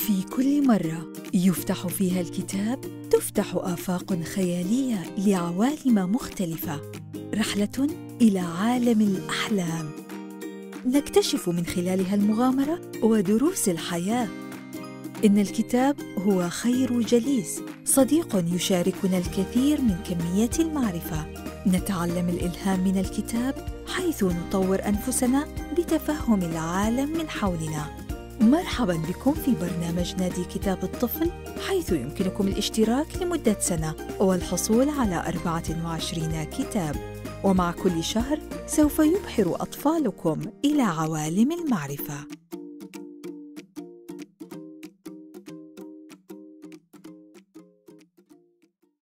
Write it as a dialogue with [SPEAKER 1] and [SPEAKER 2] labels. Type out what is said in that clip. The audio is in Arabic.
[SPEAKER 1] في كل مرة يفتح فيها الكتاب تفتح آفاق خيالية لعوالم مختلفة، رحلة إلى عالم الأحلام نكتشف من خلالها المغامرة ودروس الحياة. إن الكتاب هو خير جليس، صديق يشاركنا الكثير من كمية المعرفة. نتعلم الإلهام من الكتاب حيث نطور أنفسنا بتفهم العالم من حولنا. مرحباً بكم في برنامج نادي كتاب الطفل، حيث يمكنكم الاشتراك لمدة سنة والحصول على 24 كتاب، ومع كل شهر سوف يبحر أطفالكم إلى عوالم المعرفة.